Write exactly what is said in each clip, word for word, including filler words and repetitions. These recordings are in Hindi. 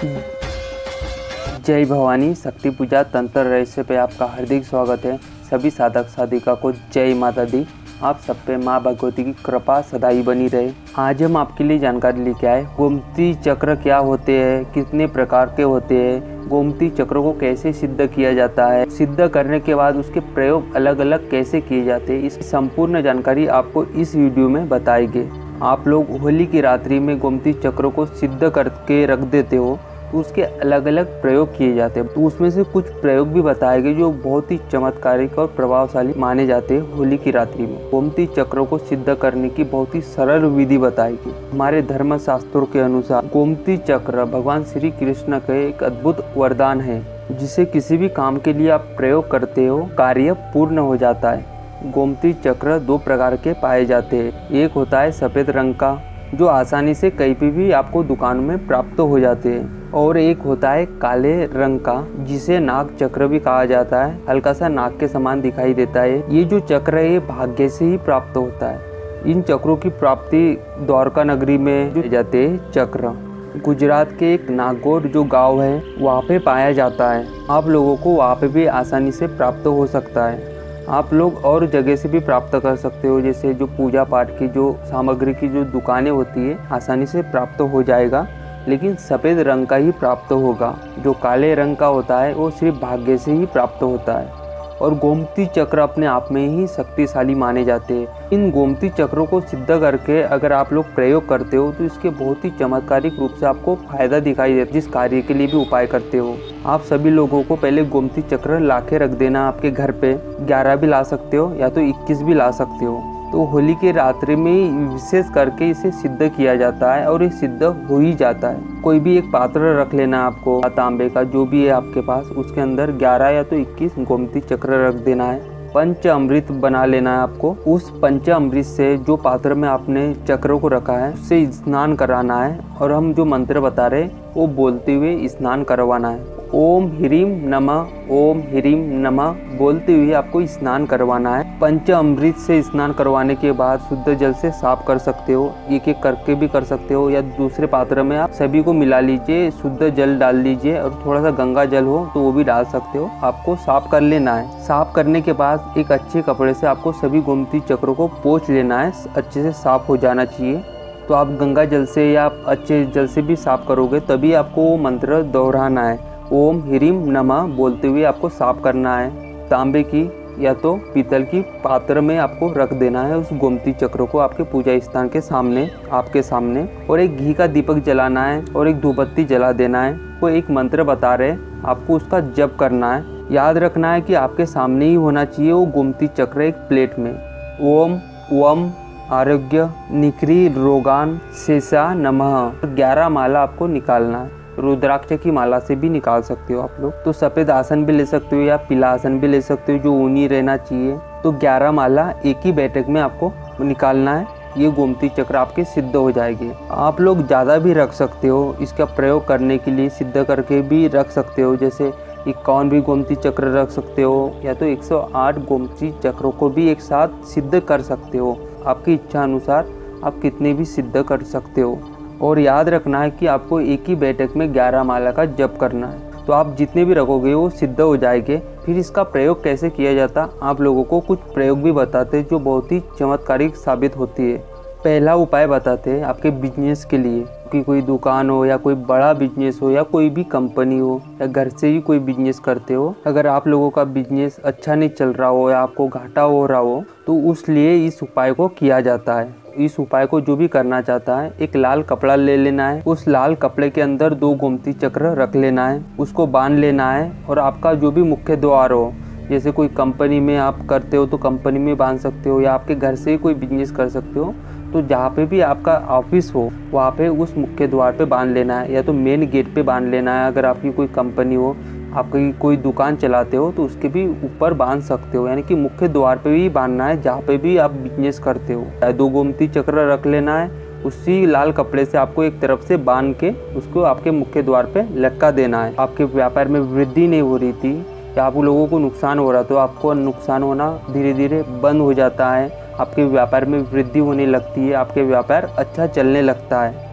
जय भवानी शक्ति पूजा तंत्र रहस्य पे आपका हार्दिक स्वागत है। सभी साधक साधिका को जय माता दी। आप सब पे माँ भगवती की कृपा सदा ही बनी रहे। आज हम आपके लिए जानकारी लेके आए गोमती चक्र क्या होते हैं, कितने प्रकार के होते हैं, गोमती चक्र को कैसे सिद्ध किया जाता है, सिद्ध करने के बाद उसके प्रयोग अलग अलग कैसे किए जाते हैं, इसकी संपूर्ण जानकारी आपको इस वीडियो में बताएंगे। आप लोग होली की रात्रि में गोमती चक्र को सिद्ध करके रख देते हो तो उसके अलग अलग प्रयोग किए जाते हैं। तो उसमें से कुछ प्रयोग भी बताए गए जो बहुत ही चमत्कारिक और प्रभावशाली माने जाते हैं। होली की रात्रि में गोमती चक्र को सिद्ध करने की बहुत ही सरल विधि बताई गई। हमारे धर्म शास्त्रों के अनुसार गोमती चक्र भगवान श्री कृष्ण का एक अद्भुत वरदान है, जिसे किसी भी काम के लिए आप प्रयोग करते हो कार्य पूर्ण हो जाता है। गोमती चक्र दो प्रकार के पाए जाते हैं। एक होता है सफेद रंग का, जो आसानी से कहीं पे भी आपको दुकान में प्राप्त हो जाते हैं, और एक होता है काले रंग का, जिसे नाग चक्र भी कहा जाता है। हल्का सा नाग के समान दिखाई देता है। ये जो चक्र है ये भाग्य से ही प्राप्त होता है। इन चक्रों की प्राप्ति द्वारका नगरी में जो जाते हैं चक्र, गुजरात के एक नागौर जो गांव है वहाँ पे पाया जाता है। आप लोगों को वहाँ पे भी आसानी से प्राप्त हो सकता है। आप लोग और जगह से भी प्राप्त कर सकते हो, जैसे जो पूजा पाठ की जो सामग्री की जो दुकानें होती है आसानी से प्राप्त हो जाएगा, लेकिन सफ़ेद रंग का ही प्राप्त होगा। जो काले रंग का होता है वो सिर्फ भाग्य से ही प्राप्त होता है। और गोमती चक्र अपने आप में ही शक्तिशाली माने जाते हैं। इन गोमती चक्रों को सिद्ध करके अगर आप लोग प्रयोग करते हो तो इसके बहुत ही चमत्कारिक रूप से आपको फायदा दिखाई देता है। जिस कार्य के लिए भी उपाय करते हो आप सभी लोगों को पहले गोमती चक्र ला के रख देना आपके घर पे। ग्यारह भी ला सकते हो या तो इक्कीस भी ला सकते हो। तो होली के रात्रि में विशेष करके इसे सिद्ध किया जाता है और ये सिद्ध हो ही जाता है। कोई भी एक पात्र रख लेना आपको, तांबे का जो भी है आपके पास, उसके अंदर ग्यारह या तो इक्कीस गोमती चक्र रख देना है। पंच अमृत बना लेना है आपको। उस पंच अमृत से जो पात्र में आपने चक्रों को रखा है उससे स्नान कराना है, और हम जो मंत्र बता रहे वो बोलते हुए स्नान करवाना है। ओम ह्रीम नमः, ओम ह्रीम नमः बोलते हुए आपको स्नान करवाना है। पंच अमृत से स्नान करवाने के बाद शुद्ध जल से साफ कर सकते हो। एक एक करके भी कर सकते हो, या दूसरे पात्र में आप सभी को मिला लीजिए, शुद्ध जल डाल लीजिए, और थोड़ा सा गंगा जल हो तो वो भी डाल सकते हो। आपको साफ कर लेना है। साफ करने के बाद एक अच्छे कपड़े से आपको सभी गोमती चक्रों को पोंछ लेना है। अच्छे से साफ हो जाना चाहिए। तो आप गंगा जल से या अच्छे जल से भी साफ करोगे तभी आपको वो मंत्र दोहराना है। ओम ह्रीम नमः बोलते हुए आपको साफ करना है। तांबे की या तो पीतल की पात्र में आपको रख देना है उस गोमती चक्र को आपके पूजा स्थान के सामने, आपके सामने, और एक घी का दीपक जलाना है और एक धूपबत्ती जला देना है। वो एक मंत्र बता रहे, आपको उसका जप करना है। याद रखना है कि आपके सामने ही होना चाहिए वो गोमती चक्र एक प्लेट में। ओम वम आरोग्य निखरी रोगान शेषा नमः ग्यारह माला आपको निकालना है। रुद्राक्ष की माला से भी निकाल सकते हो आप लोग। तो सफ़ेद आसन भी ले सकते हो या पीला आसन भी ले सकते हो जो ऊनी रहना चाहिए। तो ग्यारह माला एक ही बैठक में आपको निकालना है। ये गोमती चक्र आपके सिद्ध हो जाएगी। आप लोग ज़्यादा भी रख सकते हो, इसका प्रयोग करने के लिए सिद्ध करके भी रख सकते हो। जैसे इक्यावन भी गोमती चक्र रख सकते हो, या तो एक सौ आठ गोमती चक्रों को भी एक साथ सिद्ध कर सकते हो। आपकी इच्छा अनुसार आप कितने भी सिद्ध कर सकते हो। और याद रखना है कि आपको एक ही बैठक में ग्यारह माला का जप करना है। तो आप जितने भी रखोगे वो सिद्ध हो जाएंगे। फिर इसका प्रयोग कैसे किया जाता, आप लोगों को कुछ प्रयोग भी बताते हैं जो बहुत ही चमत्कारिक साबित होती है। पहला उपाय बताते हैं आपके बिजनेस के लिए, कि कोई दुकान हो या कोई बड़ा बिजनेस हो या कोई भी कंपनी हो या घर से ही कोई बिजनेस करते हो। अगर आप लोगों का बिजनेस अच्छा नहीं चल रहा हो या आपको घाटा हो रहा हो तो उस लिए इस उपाय को किया जाता है। इस उपाय को जो भी करना चाहता है एक लाल कपड़ा ले लेना है। उस लाल कपड़े के अंदर दो गोमती चक्र रख लेना है, उसको बांध लेना है। और आपका जो भी मुख्य द्वार हो, जैसे कोई कंपनी में आप करते हो तो कंपनी में बांध सकते हो, या आपके घर से ही कोई बिजनेस कर सकते हो तो जहाँ पे भी आपका ऑफिस हो वहाँ पे उस मुख्य द्वार पे बांध लेना है, या तो मेन गेट पे बांध लेना है। अगर आपकी कोई कंपनी हो, आपकी कोई दुकान चलाते हो तो उसके भी ऊपर बांध सकते हो, यानी कि मुख्य द्वार पे भी बांधना है जहाँ पे भी आप बिजनेस करते हो। दो गोमती चक्र रख लेना है, उसी लाल कपड़े से आपको एक तरफ से बांध के उसको आपके मुख्य द्वार पे लटका देना है। आपके व्यापार में वृद्धि नहीं हो रही थी या आप लोगों को नुकसान हो रहा तो आपको नुकसान होना धीरे धीरे बंद हो जाता है। आपके व्यापार में वृद्धि होने लगती है, आपके व्यापार अच्छा चलने लगता है।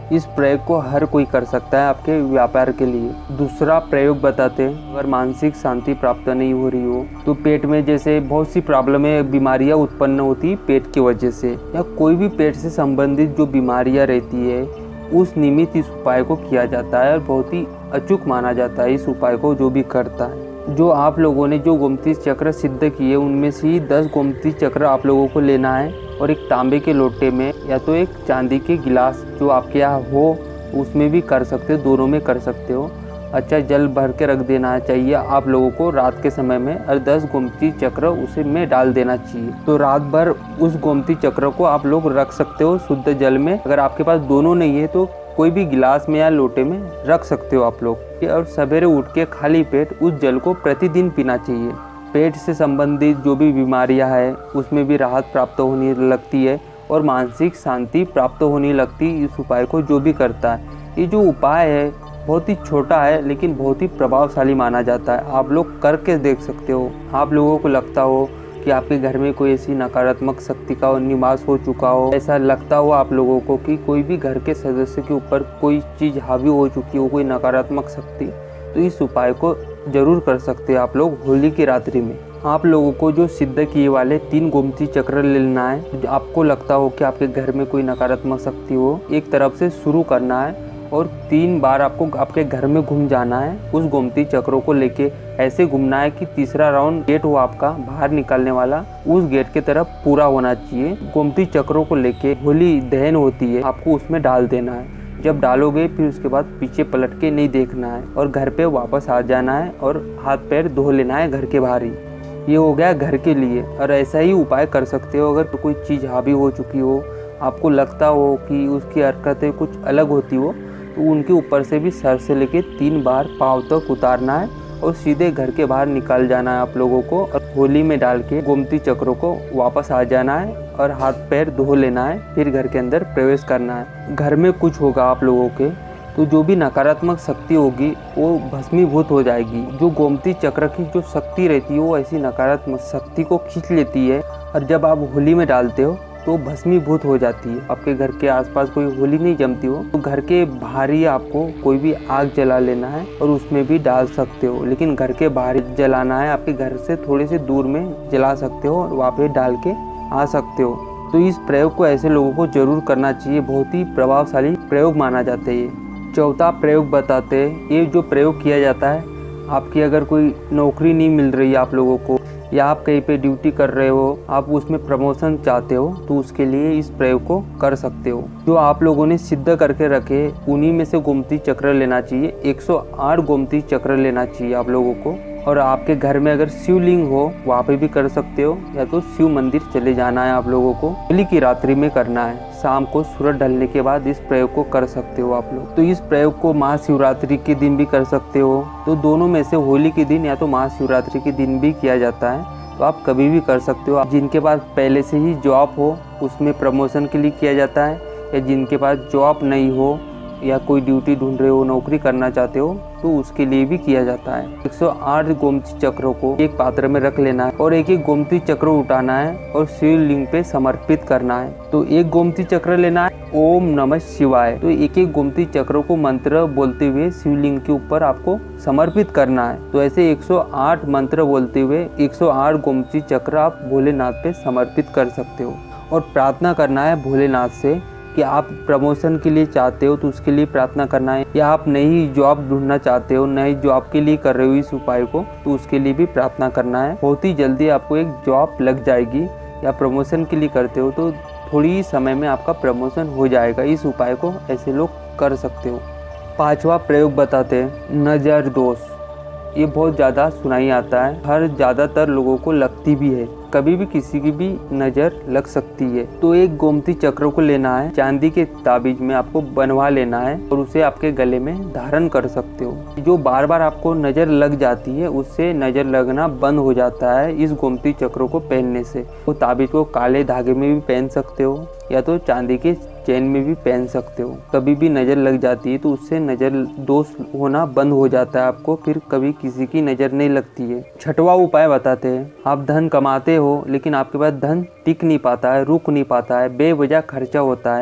इस प्रयोग को हर कोई कर सकता है आपके व्यापार के लिए। दूसरा प्रयोग बताते हैं, अगर मानसिक शांति प्राप्त नहीं हो रही हो तो पेट में जैसे बहुत सी प्रॉब्लमें बीमारियां उत्पन्न होती पेट की वजह से, या कोई भी पेट से संबंधित जो बीमारियां रहती है उस निमित्त इस उपाय को किया जाता है और बहुत ही अचूक माना जाता है इस उपाय को जो भी करता है। जो आप लोगों ने जो गोमती चक्र सिद्ध किए उनमें से ही दस गोमती चक्र आप लोगों को लेना है और एक तांबे के लोटे में या तो एक चांदी के गिलास जो आपके यहाँ हो उसमें भी कर सकते हो, दोनों में कर सकते हो। अच्छा जल भर के रख देना चाहिए आप लोगों को रात के समय में, और दस गोमती चक्र उसे में डाल देना चाहिए। तो रात भर उस गोमती चक्र को आप लोग रख सकते हो शुद्ध जल में। अगर आपके पास दोनों नहीं है तो कोई भी गिलास में या लोटे में रख सकते हो आप लोग। और सवेरे उठ के खाली पेट उस जल को प्रतिदिन पीना चाहिए। पेट से संबंधित जो भी बीमारियां है उसमें भी राहत प्राप्त होने लगती है और मानसिक शांति प्राप्त होने लगती है इस उपाय को जो भी करता है। ये जो उपाय है बहुत ही छोटा है लेकिन बहुत ही प्रभावशाली माना जाता है। आप लोग करके देख सकते हो। आप लोगों को लगता हो कि आपके घर में कोई ऐसी नकारात्मक शक्ति का निवास हो चुका हो, ऐसा लगता हो आप लोगों को कि कोई भी घर के सदस्य के ऊपर कोई चीज़ हावी हो चुकी हो, कोई नकारात्मक शक्ति, तो इस उपाय को जरूर कर सकते हैं आप लोग होली की रात्रि में। आप लोगों को जो सिद्ध किए वाले तीन गोमती चक्र लेना है। आपको लगता हो कि आपके घर में कोई नकारात्मक शक्ति हो, एक तरफ से शुरू करना है और तीन बार आपको आपके घर में घूम जाना है। उस गोमती चक्रों को लेके ऐसे घूमना है कि तीसरा राउंड गेट हो आपका बाहर निकलने वाला, उस गेट की तरफ पूरा होना चाहिए। गोमती चक्रों को लेके होली दहन होती है, आपको उसमें डाल देना है। जब डालोगे फिर उसके बाद पीछे पलट के नहीं देखना है और घर पे वापस आ जाना है और हाथ पैर धो लेना है घर के बाहर ही। ये हो गया घर के लिए। और ऐसा ही उपाय कर सकते हो अगर कोई चीज़ हावी हो चुकी हो, आपको लगता हो कि उसकी हरकतें कुछ अलग होती हो, तो उनके ऊपर से भी सर से लेके तीन बार पाँव तक उतारना है और सीधे घर के बाहर निकल जाना है आप लोगों को। और होली में डाल के गोमती चक्रों को वापस आ जाना है और हाथ पैर धो लेना है, फिर घर के अंदर प्रवेश करना है। घर में कुछ होगा आप लोगों के तो जो भी नकारात्मक शक्ति होगी वो भस्मीभूत हो जाएगी। जो गोमती चक्र की जो शक्ति रहती है वो ऐसी नकारात्मक शक्ति को खींच लेती है और जब आप होली में डालते हो तो भस्मीभूत हो जाती है। आपके घर के आसपास कोई होली नहीं जमती हो तो घर के बाहर ही आपको कोई भी आग जला लेना है और उसमें भी डाल सकते हो, लेकिन घर के बाहर जलाना है। आपके घर से थोड़े से दूर में जला सकते हो और वहाँ पे डाल के आ सकते हो। तो इस प्रयोग को ऐसे लोगों को जरूर करना चाहिए, बहुत ही प्रभावशाली प्रयोग माना जाता है ये। चौथा प्रयोग बताते हैं, ये जो प्रयोग किया जाता है आपकी अगर कोई नौकरी नहीं मिल रही है आप लोगों को, या आप कहीं पे ड्यूटी कर रहे हो, आप उसमें प्रमोशन चाहते हो, तो उसके लिए इस प्रयोग को कर सकते हो। जो आप लोगों ने सिद्ध करके रखे उन्हीं में से गोमती चक्र लेना चाहिए। एक सौ आठ गोमती चक्र लेना चाहिए आप लोगों को। और आपके घर में अगर शिवलिंग हो वहाँ पे भी कर सकते हो, या तो शिव मंदिर चले जाना है आप लोगों को। होली की रात्रि में करना है, शाम को सूरज ढलने के बाद इस प्रयोग को कर सकते हो आप लोग। तो इस प्रयोग को महाशिवरात्रि के दिन भी कर सकते हो, तो दोनों में से होली के दिन या तो महाशिवरात्रि के दिन भी किया जाता है, तो आप कभी भी कर सकते हो। जिनके पास पहले से ही जॉब हो उसमें प्रमोशन के लिए किया जाता है, या जिनके पास जॉब नहीं हो या कोई ड्यूटी ढूंढ रहे हो, नौकरी करना चाहते हो, तो उसके लिए भी किया जाता है। एक सौ आठ गोमती चक्रों को एक पात्र में रख लेना है और एक एक गोमती चक्र उठाना है और शिवलिंग पे समर्पित करना है। तो एक गोमती चक्र लेना है, ओम नमः शिवाय। तो एक एक गोमती चक्रों को मंत्र बोलते हुए शिवलिंग के ऊपर आपको समर्पित करना है। तो ऐसे एक सौ आठ मंत्र बोलते हुए एक सौ आठ गोमती चक्र आप भोलेनाथ पे समर्पित कर सकते हो। और प्रार्थना करना है भोलेनाथ से कि आप प्रमोशन के लिए चाहते हो तो उसके लिए प्रार्थना करना है, या आप नई जॉब ढूंढना चाहते हो, नई जॉब के लिए कर रहे हो इस उपाय को, तो उसके लिए भी प्रार्थना करना है। बहुत ही जल्दी आपको एक जॉब लग जाएगी, या प्रमोशन के लिए करते हो तो थोड़ी ही समय में आपका प्रमोशन हो जाएगा। इस उपाय को ऐसे लोग कर सकते हो। पांचवा प्रयोग बताते हैं नजर दोष। ये बहुत ज़्यादा सुनाई आता है, हर ज़्यादातर लोगों को लगती भी है, कभी भी किसी की भी नज़र लग सकती है। तो एक गोमती चक्र को लेना है, चांदी के ताबीज में आपको बनवा लेना है और उसे आपके गले में धारण कर सकते हो। जो बार बार आपको नज़र लग जाती है उससे नज़र लगना बंद हो जाता है इस गोमती चक्रों को पहनने से। वो ताबीज को काले धागे में भी पहन सकते हो या तो चांदी के चेन में भी पहन सकते हो। कभी भी नज़र लग जाती है तो उससे नज़र दोष होना बंद हो जाता है आपको, फिर कभी किसी की नज़र नहीं लगती है। छठवां उपाय बताते हैं, आप धन कमाते हो लेकिन आपके पास धन टिक नहीं पाता है, रुक नहीं पाता है, बेवजह खर्चा होता है,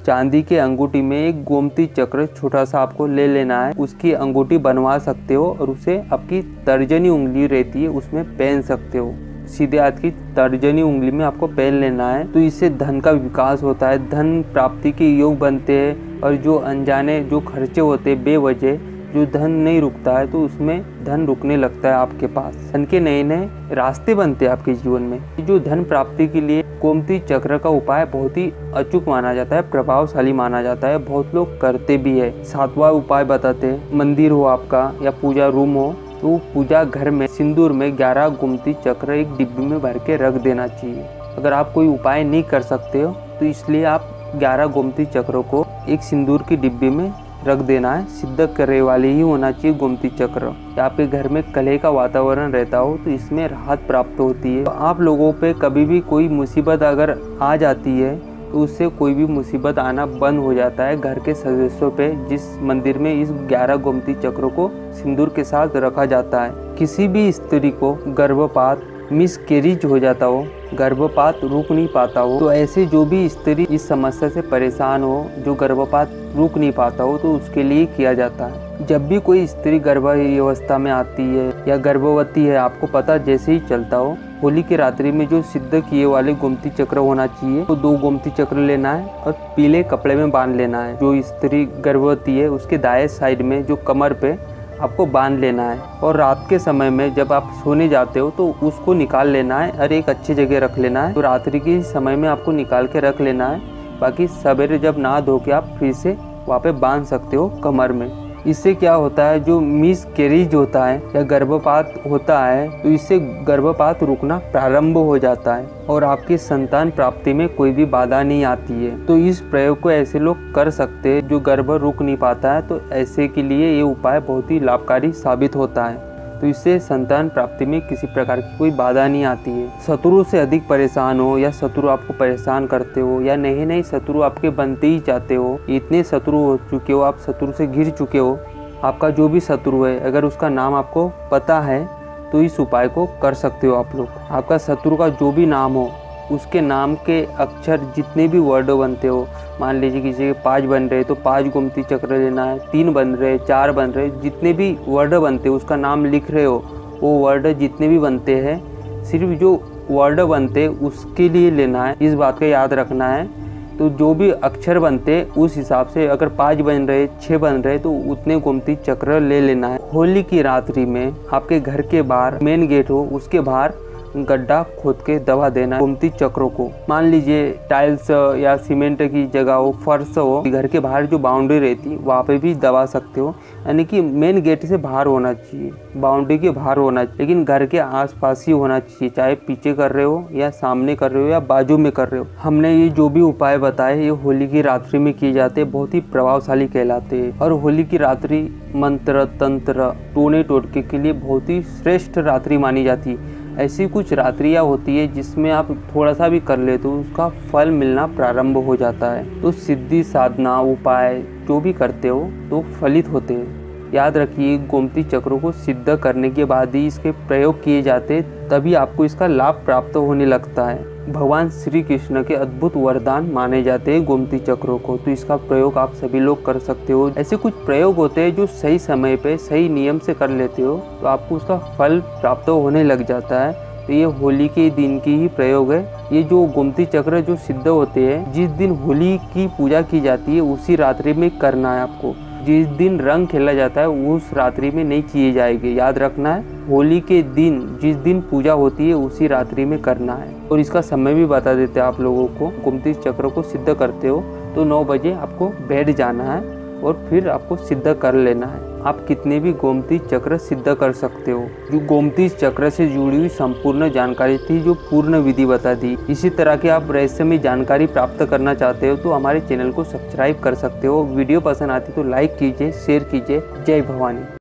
चांदी के अंगूठी में एक गोमती चक्र छोटा सा आपको ले लेना है। उसकी अंगूठी बनवा सकते हो और उसे आपकी तर्जनी उंगली रहती है उसमें पहन सकते हो। सीधे हाथ की तर्जनी उंगली में आपको पहन लेना है। तो इससे धन का विकास होता है, धन प्राप्ति के योग बनते हैं और जो अनजाने जो खर्चे होते हैं बेवजह, जो धन नहीं रुकता है तो उसमें धन रुकने लगता है आपके पास। धन के नए नए रास्ते बनते हैं आपके जीवन में। जो धन प्राप्ति के लिए गोमती चक्र का उपाय बहुत ही अचूक माना जाता है, प्रभावशाली माना जाता है, बहुत लोग करते भी है। सातवां उपाय बताते हैं, मंदिर हो आपका या पूजा रूम हो तो पूजा घर में सिंदूर में ग्यारह गोमती चक्र एक डिब्बी में भर के रख देना चाहिए। अगर आप कोई उपाय नहीं कर सकते हो तो इसलिए आप ग्यारह गोमती चक्रों को एक सिंदूर की डिब्बी में रख देना है। सिद्ध करने वाले ही होना चाहिए गोमती चक्र। आपके घर में कलह का वातावरण रहता हो तो इसमें राहत प्राप्त होती है। तो आप लोगों पे कभी भी कोई मुसीबत अगर आ जाती है तो उससे कोई भी मुसीबत आना बंद हो जाता है घर के सदस्यों पे, जिस मंदिर में इस ग्यारह गोमती चक्रों को सिंदूर के साथ रखा जाता है। किसी भी स्त्री को गर्भपात मिसकैरेज हो जाता हो, गर्भपात रुक नहीं पाता हो, तो ऐसे जो भी स्त्री इस समस्या से परेशान हो, जो गर्भपात रुक नहीं पाता हो, तो उसके लिए किया जाता है। जब भी कोई स्त्री गर्भावस्था अवस्था में आती है या गर्भवती है, आपको पता जैसे ही चलता हो, होली की रात्रि में जो सिद्ध किए वाले गोमती चक्र होना चाहिए, तो दो गोमती चक्र लेना है और पीले कपड़े में बांध लेना है। जो स्त्री गर्भवती है उसके दाएं साइड में जो कमर पे आपको बांध लेना है और रात के समय में जब आप सोने जाते हो तो उसको निकाल लेना है और एक अच्छी जगह रख लेना है। तो रात्रि के समय में आपको निकाल के रख लेना है। बाकी सवेरे जब नहा धो के आप फिर से वहाँ पे बांध सकते हो कमर में। इससे क्या होता है, जो मिसकैरेज होता है या गर्भपात होता है तो इससे गर्भपात रुकना प्रारंभ हो जाता है और आपकी संतान प्राप्ति में कोई भी बाधा नहीं आती है। तो इस प्रयोग को ऐसे लोग कर सकते हैं जो गर्भ रुक नहीं पाता है, तो ऐसे के लिए ये उपाय बहुत ही लाभकारी साबित होता है। तो इससे संतान प्राप्ति में किसी प्रकार की कोई बाधा नहीं आती है। शत्रु से अधिक परेशान हो या शत्रु आपको परेशान करते हो या नए नए शत्रु आपके बनते ही चाहते हो, इतने शत्रु हो चुके हो, आप शत्रु से घिर चुके हो, आपका जो भी शत्रु है अगर उसका नाम आपको पता है तो इस उपाय को कर सकते हो आप लोग। आपका शत्रु का जो भी नाम हो उसके नाम के अक्षर जितने भी वर्ड बनते हो, मान लीजिए किसी के पाँच बन रहे तो पाँच गोमती चक्र लेना है, तीन बन रहे, चार बन रहे, जितने भी वर्ड बनते हो उसका नाम लिख रहे हो, वो वर्ड जितने भी बनते हैं सिर्फ जो वर्ड बनते हैं उसके लिए लेना है। इस बात का याद रखना है। तो जो भी अक्षर बनते उस हिसाब से अगर पाँच बन रहे, छः बन रहे तो उतने गोमती चक्र ले लेना है। होली की रात्रि में आपके घर के बाहर मेन गेट हो उसके बाहर गड्ढा खोद के दबा देना गोमती चक्रों को। मान लीजिए टाइल्स या सीमेंट की जगह हो, फर्श हो, घर के बाहर जो बाउंड्री रहती है वहाँ पे भी दबा सकते हो। यानी कि मेन गेट से बाहर होना चाहिए, बाउंड्री के बाहर होना चाहिए, लेकिन घर के आसपास ही होना चाहिए। चाहे पीछे कर रहे हो या सामने कर रहे हो या बाजू में कर रहे हो। हमने ये जो भी उपाय बताए ये होली की रात्रि में किए जाते हैं, बहुत ही प्रभावशाली कहलाते हैं। और होली की रात्रि मंत्र तंत्र टोने टोटके के लिए बहुत ही श्रेष्ठ रात्रि मानी जाती है। ऐसी कुछ रात्रियाँ होती है जिसमें आप थोड़ा सा भी कर ले तो उसका फल मिलना प्रारंभ हो जाता है। तो सिद्धि साधना उपाय जो भी करते हो तो फलित होते हैं। याद रखिए, गोमती चक्रों को सिद्ध करने के बाद ही इसके प्रयोग किए जाते, तभी आपको इसका लाभ प्राप्त होने लगता है। भगवान श्री कृष्ण के अद्भुत वरदान माने जाते हैं गोमती चक्रों को। तो इसका प्रयोग आप सभी लोग कर सकते हो। ऐसे कुछ प्रयोग होते हैं जो सही समय पे सही नियम से कर लेते हो तो आपको उसका फल प्राप्त होने लग जाता है। तो ये होली के दिन की ही प्रयोग है। ये जो गोमती चक्र जो सिद्ध होते हैं, जिस दिन होली की पूजा की जाती है उसी रात्रि में करना है आपको। जिस दिन रंग खेला जाता है उस रात्रि में नहीं किए जाएंगे, याद रखना है। होली के दिन जिस दिन पूजा होती है उसी रात्रि में करना है। और इसका समय भी बता देते हैं आप लोगों को। गोमती चक्र को सिद्ध करते हो तो नौ बजे आपको बैठ जाना है और फिर आपको सिद्ध कर लेना है। आप कितने भी गोमती चक्र सिद्ध कर सकते हो। जो गोमती चक्र से जुड़ी हुई संपूर्ण जानकारी थी, जो पूर्ण विधि बता दी। इसी तरह की आप रहस्यमय जानकारी प्राप्त करना चाहते हो तो हमारे चैनल को सब्सक्राइब कर सकते हो। वीडियो पसंद आती तो लाइक कीजिए, शेयर कीजिए। जय भवानी।